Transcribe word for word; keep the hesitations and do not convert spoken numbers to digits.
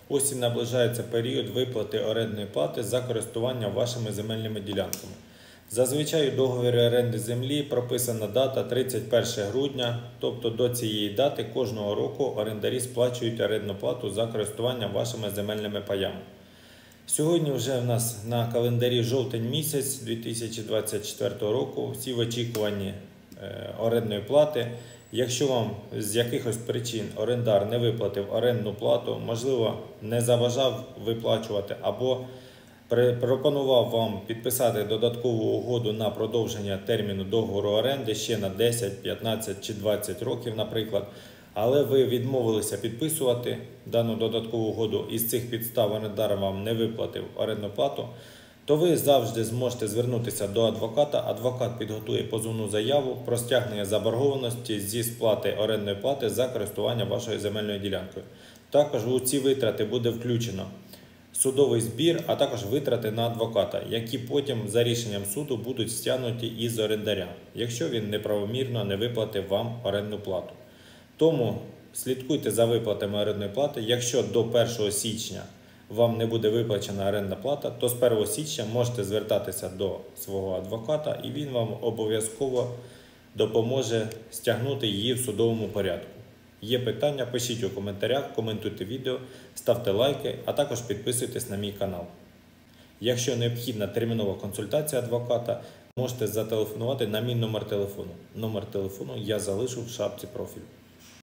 Ось і наближається період виплати орендної плати за користування вашими земельними ділянками. Зазвичай у договорі оренди землі прописана дата тридцять перше грудня, тобто до цієї дати кожного року орендарі сплачують орендну плату за користування вашими земельними паями. Сьогодні вже в нас на календарі жовтень місяць дві тисячі двадцять четвертого року, всі в очікуванні орендної плати. Якщо вам з якихось причин орендар не виплатив орендну плату, можливо, не забажав виплачувати або пропонував вам підписати додаткову угоду на продовження терміну договору оренди ще на десять, п'ятнадцять чи двадцять років, наприклад, але ви відмовилися підписувати дану додаткову угоду і з цих підстав орендар вам не виплатив орендну плату, то ви завжди зможете звернутися до адвоката. Адвокат підготує позовну заяву про стягнення заборгованості зі сплати орендної плати за користування вашою земельною ділянкою. Також у ці витрати буде включено судовий збір, а також витрати на адвоката, які потім за рішенням суду будуть стягнуті із орендаря, якщо він неправомірно не виплатив вам орендну плату. Тому слідкуйте за виплатами орендної плати. Якщо до першого січня вам не буде виплачена орендна плата, то з першого січня можете звертатися до свого адвоката і він вам обов'язково допоможе стягнути її в судовому порядку. Є питання, пишіть у коментарях, коментуйте відео, ставте лайки, а також підписуйтесь на мій канал. Якщо необхідна термінова консультація адвоката, можете зателефонувати на мій номер телефону. Номер телефону я залишу в шапці профілю.